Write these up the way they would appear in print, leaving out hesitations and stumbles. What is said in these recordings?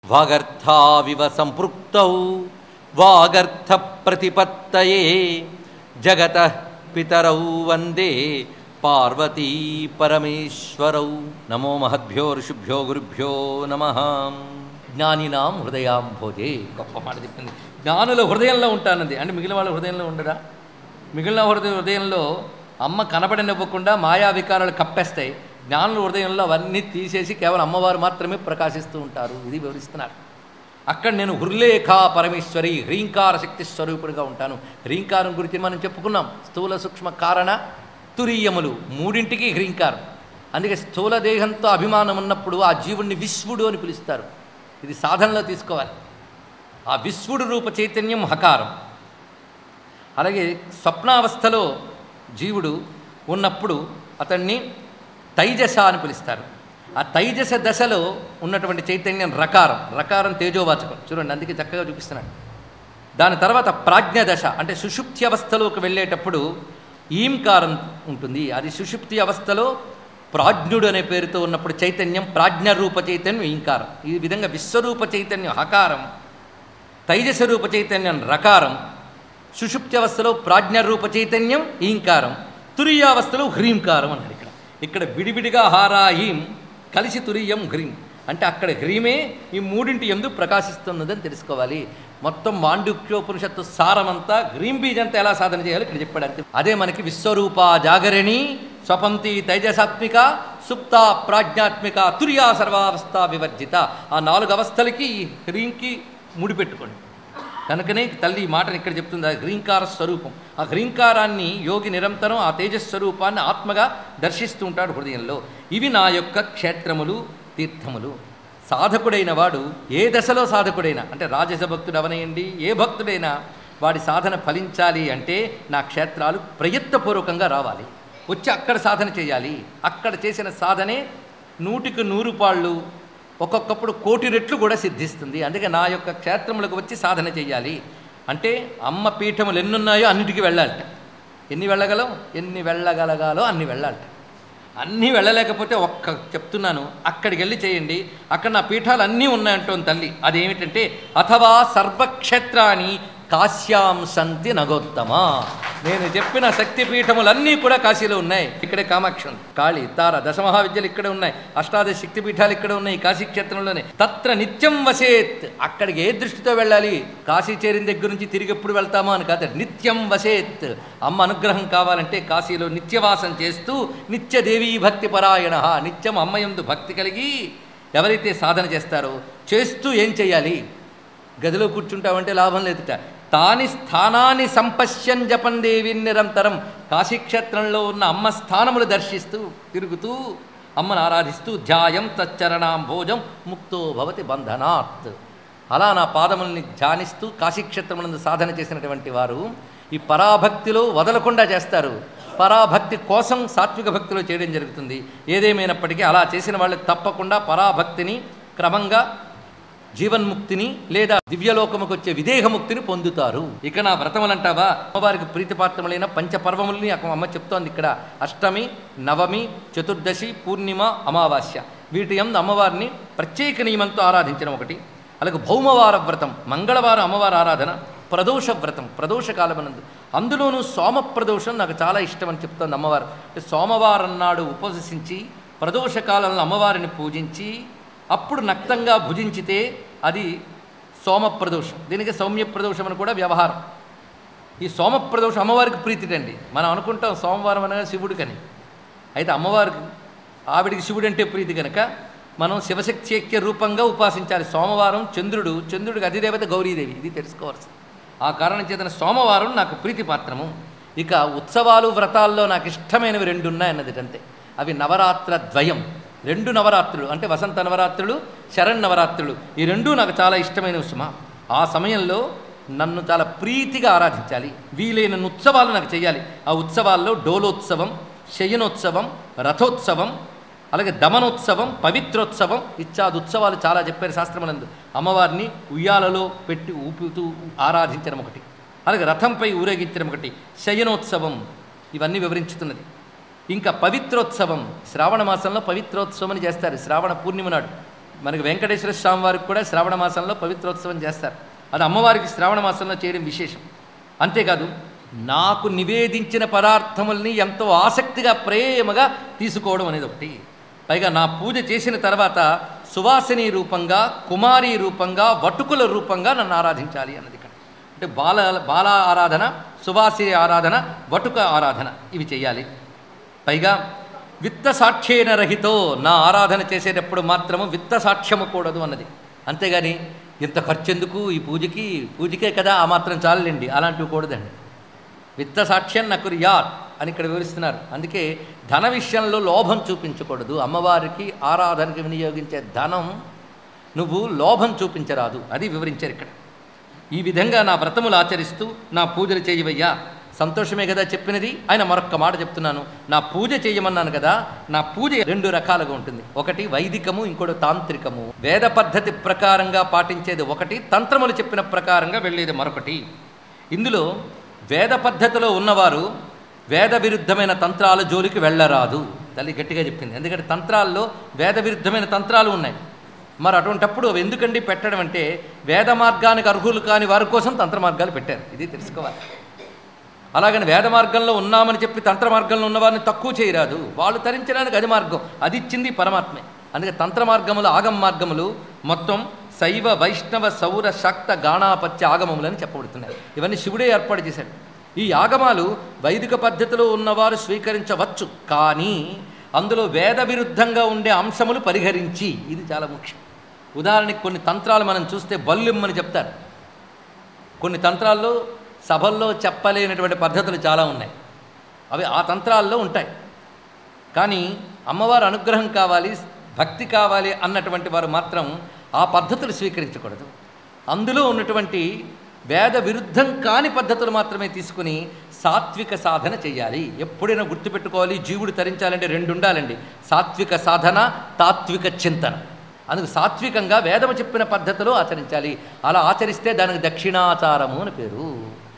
వాగర్థావివ సంపృక్తౌ వాగర్థ ప్రతిపత్తయే జగతః పితరౌ వందే పార్వతీ పరమేశ్వరౌ. నమో మహద్భ్యో ఋషిభ్యో గురుభ్యో నమః. జ్ఞానినాం హృదయాంభోజే. గొప్ప మాట చెప్పింది. జ్ఞానుల హృదయంలో ఉంటానంది. అంటే మిగిలిన వాళ్ళ హృదయంలో ఉండరా? మిగిలిన హృదయంలో అమ్మ కనబడనివ్వకుండా మాయా వికారాలు కప్పేస్తాయి. జ్ఞానుల హృదయంలో అవన్నీ తీసేసి కేవలం అమ్మవారు మాత్రమే ప్రకాశిస్తూ ఉంటారు. ఇది వివరిస్తున్నారు. అక్కడ నేను హృలేఖా పరమేశ్వరి హ్రీంకార శక్తి స్వరూపుడిగా ఉంటాను. హ్రీంకారం గురించి మనం చెప్పుకున్నాం. స్థూల సూక్ష్మ కారణ తురీయములు మూడింటికి హ్రీంకారం. అందుకే స్థూల దేహంతో అభిమానం ఉన్నప్పుడు ఆ జీవుణ్ణి విశ్వుడు అని పిలుస్తారు. ఇది సాధనలో తీసుకోవాలి. ఆ విశ్వుడు రూప చైతన్యం హకారం. అలాగే స్వప్నావస్థలో జీవుడు ఉన్నప్పుడు అతన్ని తైజస అని పిలుస్తారు. ఆ తైజస దశలో ఉన్నటువంటి చైతన్యం రకారం. రకారం తేజోవాచకం. చూడండి, అందుకే చక్కగా చూపిస్తున్నాడు. దాని తర్వాత ప్రాజ్ఞ దశ అంటే సుషుప్తి అవస్థలోకి వెళ్ళేటప్పుడు ఈంకారం ఉంటుంది. అది సుషుప్తి అవస్థలో ప్రాజ్ఞుడు అనే పేరుతో ఉన్నప్పుడు చైతన్యం ప్రాజ్ఞరూప చైతన్యం ఈంకారం. ఈ విధంగా విశ్వరూప చైతన్యం హకారం, తైజస రూప చైతన్యం రకారం, సుషుప్తి అవస్థలో ప్రాజ్ఞరూప చైతన్యం ఈంకారం, తురీయావస్థలో హ్రీంకారం అన్నాడు. ఇక్కడ విడివిడిగా హారాహీం కలిసి తురీయం హ్రీం అంటే అక్కడ హ్రీమే ఈ మూడింటి యందు ప్రకాశిస్తున్నదని తెలుసుకోవాలి. మొత్తం మాండుక్యోపనిషత్తు సారమంతా హ్రీం బీజంతా ఎలా సాధన చేయాలో ఇక్కడ చెప్పాడు. అంతే. అదే మనకి విశ్వరూప జాగరణి స్వపంతి తైజసాత్మిక సుప్త ప్రాజ్ఞాత్మిక తుర్యా సర్వావస్థ వివర్జిత. ఆ 4 అవస్థలకి ఈ హ్రీంకి ముడిపెట్టుకోండి. కనుకనే తల్లి ఈ మాటను ఇక్కడ చెప్తుంది. ఆ హ్రీంకార స్వరూపం. ఆ హ్రీంకారాన్ని యోగి నిరంతరం ఆ తేజస్వరూపాన్ని ఆత్మగా దర్శిస్తూ ఉంటాడు హృదయంలో. ఇవి నా యొక్క క్షేత్రములు, తీర్థములు. సాధకుడైన వాడు ఏ దశలో సాధకుడైనా, అంటే రాజస భక్తుడు అవనేయండి, ఏ భక్తుడైనా వాడి సాధన ఫలించాలి అంటే నా క్షేత్రాలు ప్రయత్నపూర్వకంగా రావాలి. వచ్చి అక్కడ సాధన చేయాలి. అక్కడ చేసిన సాధనే 100కి 100 పాళ్ళు, ఒక్కొక్కప్పుడు 1,000,000 రెట్లు కూడా సిద్ధిస్తుంది. అందుకే నా యొక్క క్షేత్రములకు వచ్చి సాధన చేయాలి. అంటే అమ్మ పీఠములు ఎన్నున్నాయో అన్నిటికీ వెళ్ళాలట. ఎన్ని వెళ్ళగలగాలో అన్ని వెళ్ళాలట. అన్నీ వెళ్ళలేకపోతే చెప్తున్నాను, అక్కడికి వెళ్ళి చేయండి. అక్కడ నా పీఠాలు అన్నీ ఉన్నాయంటోంది తల్లి. అదేమిటంటే అథవా సర్వక్షేత్రాన్ని కాశ్యాం సంతి నగోత్తమా. నేను చెప్పిన శక్తిపీఠములన్నీ కూడా కాశీలో ఉన్నాయి. ఇక్కడే కామాక్షి ఉంది, కాళీ, తార, దశమహావిద్యలు ఇక్కడే ఉన్నాయి, అష్టాదశ శక్తిపీఠాలు ఇక్కడ ఉన్నాయి కాశీ క్షేత్రంలోనే. తత్ర నిత్యం వసేత్. అక్కడికి ఏ దృష్టితో వెళ్ళాలి? కాశీ చేరిన దగ్గర నుంచి తిరిగి ఎప్పుడు వెళ్తామో అని కాదు. నిత్యం వసేత్. అమ్మ అనుగ్రహం కావాలంటే కాశీలో నిత్యవాసం చేస్తూ నిత్యదేవీ భక్తి పరాయణ, నిత్యం అమ్మయందు భక్తి కలిగి ఎవరైతే సాధన చేస్తారో చేస్తూ ఏం చేయాలి? గదిలో కూర్చుంటామంటే లాభం లేదుట. తాని స్థానాన్ని సంపశ్యన్ జపం దేవి నిరంతరం. కాశీక్షేత్రంలో ఉన్న అమ్మ స్థానములు దర్శిస్తూ తిరుగుతూ అమ్మను ఆరాధిస్తూ ధ్యాయం తచ్చరణాంభోజం ముక్తో భవతి బంధనాత్. అలా నా పాదముల్ని ధ్యానిస్తూ కాశీక్షేత్రములందు సాధన చేసినటువంటి వారు ఈ పరాభక్తిలో వదలకుండా చేస్తారు. పరాభక్తి కోసం సాత్విక భక్తిలో చేయడం జరుగుతుంది. ఏదేమైనప్పటికీ అలా చేసిన వాళ్ళు తప్పకుండా పరాభక్తిని క్రమంగా జీవన్ముక్తిని లేదా దివ్యలోకముకు వచ్చే విదేహముక్తిని పొందుతారు. ఇక నా వ్రతములంటావా? అమ్మవారికి ప్రీతిపాత్రములైన పంచపర్వములని అమ్మ చెప్తోంది ఇక్కడ. అష్టమి, నవమి, చతుర్దశి, పూర్ణిమ, అమావాస్య వీటి యందు అమ్మవారిని ప్రత్యేక నియమంతో ఆరాధించడం ఒకటి. అలాగే భౌమవార వ్రతం, మంగళవారం అమ్మవారి ఆరాధన. ప్రదోష వ్రతం, ప్రదోషకాలమనందు, అందులోనూ సోమప్రదోషం నాకు చాలా ఇష్టం అని చెప్తోంది అమ్మవారు. అంటే సోమవారం నాడు ఉపవసించి ప్రదోషకాలంలో అమ్మవారిని పూజించి అప్పుడు నక్తంగా భుజించితే అది సోమప్రదోషం. దీనికి సౌమ్యప్రదోషం అని కూడా వ్యవహారం. ఈ సోమప్రదోషం అమ్మవారికి ప్రీతిటండి. మనం అనుకుంటాం సోమవారం అనగా శివుడికని. అయితే అమ్మవారికి ఆవిడికి శివుడు అంటే ప్రీతి కనుక మనం శివశక్తి ఐక్య రూపంగా ఉపాసించాలి. సోమవారం చంద్రుడికి అధిదేవత గౌరీదేవి. ఇది తెలుసుకోవాల్సింది. ఆ కారణం చేతన సోమవారం నాకు ప్రీతిపాత్రము. ఇక ఉత్సవాలు వ్రతాల్లో నాకు ఇష్టమైనవి 2 ఉన్నాయన్నది. అంతే. అవి నవరాత్ర ద్వయం. 2 నవరాత్రులు అంటే వసంత నవరాత్రులు, శరన్నవరాత్రులు. ఈ 2 నాకు చాలా ఇష్టమైన సుమ. ఆ సమయంలో నన్ను చాలా ప్రీతిగా ఆరాధించాలి. వీలైన ఉత్సవాలు నాకు చేయాలి. ఆ ఉత్సవాల్లో డోలోత్సవం, శయనోత్సవం, రథోత్సవం, అలాగే దమనోత్సవం, పవిత్రోత్సవం ఇత్యాది ఉత్సవాలు చాలా చెప్పారు శాస్త్రములందు. అమ్మవారిని ఉయ్యాలలో పెట్టి ఊపుతూ ఆరాధించడం ఒకటి, అలాగే రథంపై ఊరేగించడం ఒకటి, శయనోత్సవం, ఇవన్నీ వివరించుతున్నది. ఇంకా పవిత్రోత్సవం, శ్రావణ మాసంలో పవిత్రోత్సవం అని చేస్తారు. శ్రావణ పూర్ణిమ నాడు మనకి వెంకటేశ్వర స్వామి వారికి కూడా శ్రావణ మాసంలో పవిత్రోత్సవం చేస్తారు. అది అమ్మవారికి శ్రావణ మాసంలో చేయడం విశేషం. అంతేకాదు నాకు నివేదించిన పదార్థముల్ని ఎంతో ఆసక్తిగా ప్రేమగా తీసుకోవడం అనేది ఒకటి. పైగా నా పూజ చేసిన తర్వాత సువాసిని రూపంగా, కుమారి రూపంగా, వటుకుల రూపంగా నన్ను ఆరాధించాలి అన్నది ఇక్కడ. అంటే బాల ఆరాధన, సువాసిని ఆరాధన, వటుక ఆరాధన ఇవి చేయాలి. పైగా విత్త సాక్ష్యేన రహితో, నా ఆరాధన చేసేటప్పుడు మాత్రము విత్త సాక్ష్యము కూడదు అన్నది. అంతేగాని ఇంత ఖర్చు ఎందుకు ఈ పూజకే కదా ఆ మాత్రం చాలండి అలాంటివి కూడదండి. విత్త సాక్ష్యం నకుర్యాత్ అని ఇక్కడ వివరిస్తున్నారు. అందుకే ధన విషయంలో లోభం చూపించకూడదు. అమ్మవారికి ఆరాధనకి వినియోగించే ధనం నువ్వు లోభం చూపించరాదు, అది వివరించారు ఇక్కడ. ఈ విధంగా నా వ్రతములు ఆచరిస్తూ నా పూజలు చేయవయ్యా. సంతోషమే కదా చెప్పినది. ఆయన మరొక్క మాట చెప్తున్నాను, నా పూజ చేయమన్నాను కదా, నా పూజ 2 రకాలుగా ఉంటుంది. ఒకటి వైదికము, ఇంకోటి తాంత్రికము. వేద పద్ధతి ప్రకారంగా పాటించేది ఒకటి, తంత్రములు చెప్పిన ప్రకారంగా వెళ్ళేది మరొకటి. ఇందులో వేద పద్ధతిలో ఉన్నవారు వేద విరుద్ధమైన తంత్రాల జోలికి వెళ్ళరాదు. తల్లి గట్టిగా చెప్పింది. ఎందుకంటే తంత్రాల్లో వేద విరుద్ధమైన తంత్రాలు ఉన్నాయి. మరి అటువంటప్పుడు అవి ఎందుకండి పెట్టడం అంటే, వేద మార్గానికి అర్హులు కాని వారి కోసం తంత్ర మార్గాలు పెట్టారు. ఇది తెలుసుకోవాలి. అలాగని వేద మార్గంలో ఉన్నామని చెప్పి తంత్ర మార్గంలో ఉన్నవారిని తక్కువ చేయరాదు. వాళ్ళు తరించడానికి అది మార్గం, అది ఇచ్చింది పరమాత్మే. అందుకే తంత్ర మార్గములు, ఆగమ మార్గములు మొత్తం శైవ, వైష్ణవ, సౌర, శాక్త, గాణాపత్య ఆగమములని చెప్పబడుతున్నాయి. ఇవన్నీ శివుడే ఏర్పాటు చేశాడు. ఈ ఆగమాలు వైదిక పద్ధతిలో ఉన్నవారు స్వీకరించవచ్చు, కానీ అందులో వేద విరుద్ధంగా ఉండే అంశములు పరిహరించి, ఇది చాలా ముఖ్యం. ఉదాహరణకి కొన్ని తంత్రాలు మనం చూస్తే బల్లిమ్మని చెప్తారు. కొన్ని తంత్రాల్లో సభల్లో చెప్పలేనటువంటి పద్ధతులు చాలా ఉన్నాయి. అవి ఆ తంత్రాల్లో ఉంటాయి. కానీ అమ్మవారు అనుగ్రహం కావాలి, భక్తి కావాలి అన్నటువంటి వారు మాత్రం ఆ పద్ధతులు స్వీకరించకూడదు. అందులో ఉన్నటువంటి వేద విరుద్ధం కాని పద్ధతులు మాత్రమే తీసుకుని సాత్విక సాధన చేయాలి. ఎప్పుడైనా గుర్తుపెట్టుకోవాలి, జీవుడు తరించాలంటే 2 ఉండాలండి, సాత్విక సాధన, తాత్విక చింతన. అందుకు సాత్వికంగా వేదము చెప్పిన ఆచరించాలి. అలా ఆచరిస్తే దానికి దక్షిణాచారము అని పేరు.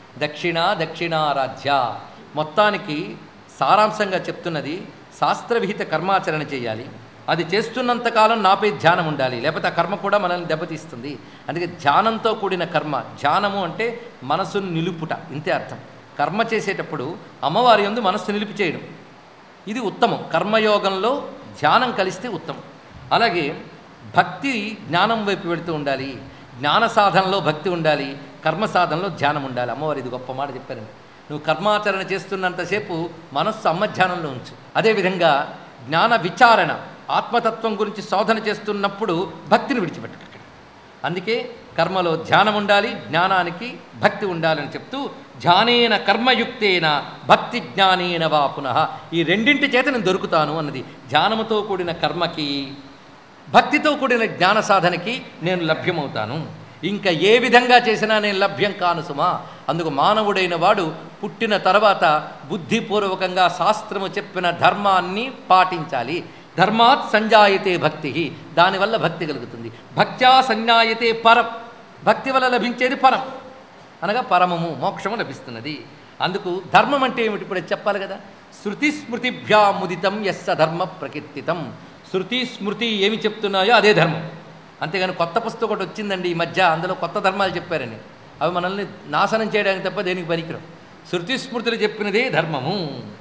దక్షిణారాధ్య. మొత్తానికి సారాంశంగా చెప్తున్నది, శాస్త్రవిహిత కర్మాచరణ చేయాలి. అది చేస్తున్నంతకాలం నాపై ధ్యానం ఉండాలి, లేకపోతే ఆ కర్మ కూడా మనల్ని దెబ్బతీస్తుంది. అందుకే ధ్యానంతో కూడిన కర్మ. ధ్యానము అంటే మనసును నిలుపుట, ఇంతే అర్థం. కర్మ చేసేటప్పుడు అమ్మవారి యందు మనస్సు నిలిపి చేయడం, ఇది ఉత్తమం. కర్మయోగంలో ధ్యానం కలిస్తే ఉత్తమం. అలాగే భక్తి జ్ఞానం వైపు వెళుతూ ఉండాలి. జ్ఞాన సాధనలో భక్తి ఉండాలి, కర్మ సాధనలో ధ్యానం ఉండాలి. అమ్మవారు ఇది గొప్ప మాట చెప్పారండి. నువ్వు కర్మాచరణ చేస్తున్నంతసేపు మనస్సు అమ్మ ధ్యానంలో ఉంచు. అదేవిధంగా జ్ఞాన విచారణ, ఆత్మతత్వం గురించి శోధన చేస్తున్నప్పుడు భక్తిని విడిచిపెట్టక. అందుకే కర్మలో ధ్యానం ఉండాలి, జ్ఞానానికి భక్తి ఉండాలని చెప్తూ, ధ్యానేన కర్మయుక్తేన భక్తి జ్ఞానేన వా పునః, ఈ 2 చేత నేను దొరుకుతాను అన్నది. ధ్యానముతో కూడిన కర్మకి, భక్తితో కూడిన జ్ఞాన సాధనకి నేను లభ్యమవుతాను. ఇంకా ఏ విధంగా చేసినా నేను లభ్యం కాను సుమా. అందుకు మానవుడైన వాడు పుట్టిన తర్వాత బుద్ధిపూర్వకంగా శాస్త్రము చెప్పిన ధర్మాన్ని పాటించాలి. ధర్మాత్ సంజాయతే భక్తి, దానివల్ల భక్తి కలుగుతుంది. భక్త్యా సంజాయతే పరం, భక్తి వల్ల లభించేది పరం, అనగా పరమము, మోక్షము లభిస్తున్నది. అందుకు ధర్మం అంటే ఏమిటి ఇప్పుడు చెప్పాలి కదా. శృతి స్మృతిభ్యాముదితం యస్స ధర్మ ప్రకీర్తితం. శృతి స్మృతి ఏమి చెప్తున్నాయో అదే ధర్మం. అంతేగాని కొత్త పుస్తకం ఒకటి వచ్చిందండి ఈ మధ్య, అందులో కొత్త ధర్మాలు చెప్పారని, అవి మనల్ని నాశనం చేయడానికి తప్ప దేనికి పనికిరావు. శృతి స్మృతులు చెప్పినదే ధర్మము,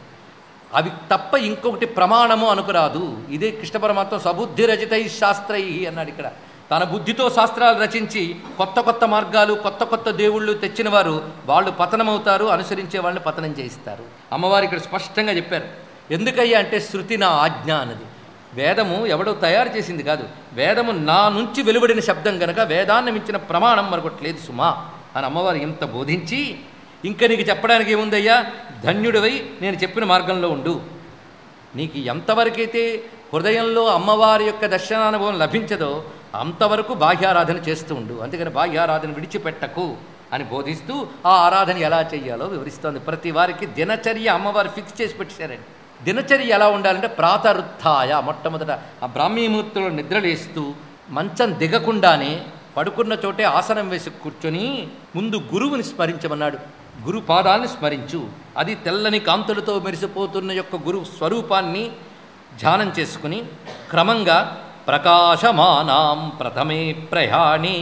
అవి తప్ప ఇంకొకటి ప్రమాణము అనుకురాదు. ఇదే కృష్ణ పరమాత్మ సబుద్ధి రచితై శాస్త్రై అన్నాడు. ఇక్కడ తన బుద్ధితో శాస్త్రాలు రచించి కొత్త కొత్త మార్గాలు, కొత్త కొత్త దేవుళ్ళు తెచ్చిన వారు వాళ్ళు పతనమవుతారు, అనుసరించే వాళ్ళని పతనం చేయిస్తారు. అమ్మవారు ఇక్కడ స్పష్టంగా చెప్పారు. ఎందుకయ్యా అంటే శృతి నా ఆజ్ఞ అన్నది. వేదము ఎవడో తయారు చేసింది కాదు, వేదము నా నుంచి వెలువడిన శబ్దం గనక వేదాన్ని మించిన ప్రమాణం మరొకట్లేదు సుమా అని అమ్మవారు ఎంత బోధించి, ఇంకా నీకు చెప్పడానికి ఏముందయ్యా, ధన్యుడివై నేను చెప్పిన మార్గంలో ఉండు. నీకు ఎంతవరకైతే హృదయంలో అమ్మవారి యొక్క దర్శనానుభవం లభించదో అంతవరకు బాహ్యారాధన చేస్తూ ఉండు. అందుకని బాహ్యారాధన విడిచిపెట్టకు అని బోధిస్తూ ఆ ఆరాధన ఎలా చెయ్యాలో వివరిస్తోంది. ప్రతి వారికి దినచర్య అమ్మవారు ఫిక్స్ చేసి పెట్టారండి. దినచర్య ఎలా ఉండాలంటే ప్రాతరుత్థాయ, మొట్టమొదట ఆ బ్రాహ్మీముహూర్తంలో నిద్రలేస్తూ మంచం దిగకుండానే పడుకున్న చోటే ఆసనం వేసి కూర్చొని ముందు గురువుని స్మరించమన్నాడు. గురు పాదాన్ని స్మరించు. అది తెల్లని కాంతులతో మెరిసిపోతున్న యొక్క గురు స్వరూపాన్ని ధ్యానం చేసుకుని క్రమంగా ప్రకాశమానాం ప్రథమే ప్రయాణే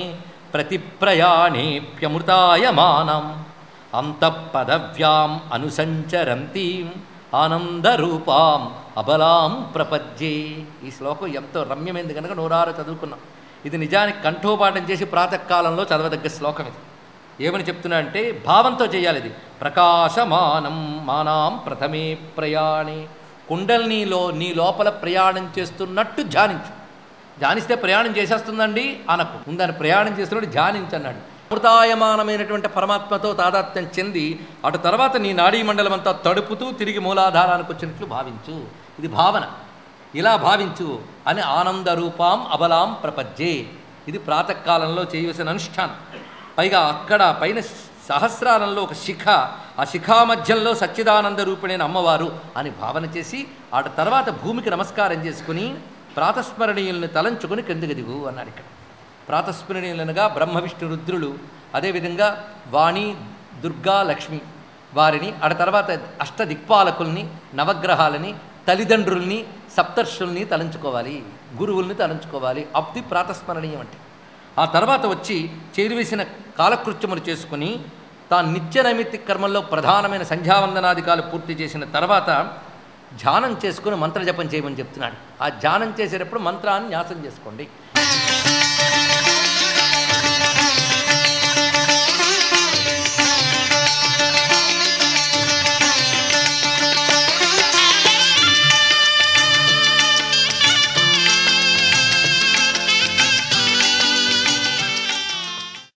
ప్రతిప్రయాణేప్యమృతాయమానం అంతఃపదవ్యాం అనుసంచరంతీం ఆనందరూపాం అబలాం ప్రపద్యే. ఈ శ్లోకం ఎంతో రమ్యమైంది కనుక నూరారు చదువుకున్నాం. ఇది నిజానికి కంఠోపాఠం చేసి ప్రాతకాలంలో చదవదగ్గ శ్లోకం. ఇది ఏమని చెప్తున్నా అంటే భావంతో చేయాలి. ఇది ప్రకాశమానం మానాం ప్రథమే ప్రయాణే. కుండల్నీలో నీ లోపల ప్రయాణం చేస్తున్నట్టు ధ్యానించు. ధ్యానిస్తే ప్రయాణం చేసేస్తుందండి అనకు. ఉందని ప్రయాణం చేస్తున్నట్టు ధ్యానించన్నాడు. అమృతాయమానమైనటువంటి పరమాత్మతో తాదాత్మ్యం చెంది అటు తర్వాత నీ నాడీ మండలం అంతా తడుపుతూ తిరిగి మూలాధారానికి వచ్చినట్లు భావించు. ఇది భావన. ఇలా భావించు అని ఆనందరూపాం అబలాం ప్రపద్యే. ఇది ప్రాతకాలంలో చేయవలసిన అనుష్ఠానం. పైగా అక్కడ పైన సహస్రారంలో ఒక శిఖ, ఆ శిఖా మధ్యంలో సచ్చిదానంద రూపిణైన అమ్మవారు అని భావన చేసి అటు తర్వాత భూమికి నమస్కారం చేసుకుని ప్రాతస్మరణీయులను తలంచుకొని క్రిందికి దిగు అన్నాడు. ఇక్కడ ప్రాతస్మరణీయులనగా బ్రహ్మ విష్ణు రుద్రులు, అదేవిధంగా వాణి దుర్గా లక్ష్మి వారిని, ఆ తర్వాత అష్టదిక్పాలకుల్ని, నవగ్రహాలని, తల్లిదండ్రుల్ని, సప్తర్షుల్ని తలంచుకోవాలి, గురువుల్ని తలంచుకోవాలి. అప్పుడు ప్రాతస్మరణీయం అంటే. ఆ తర్వాత వచ్చి చేరువేసిన కాలకృత్యములు చేసుకుని తాను నిత్య నైమిత్తిక కర్మల్లో ప్రధానమైన సంధ్యావందనాధికాలు పూర్తి చేసిన తర్వాత ధ్యానం చేసుకుని మంత్రజపం చేయమని చెప్తున్నాడు. ఆ ధ్యానం చేసేటప్పుడు మంత్రాన్ని న్యాసం చేసుకోండి.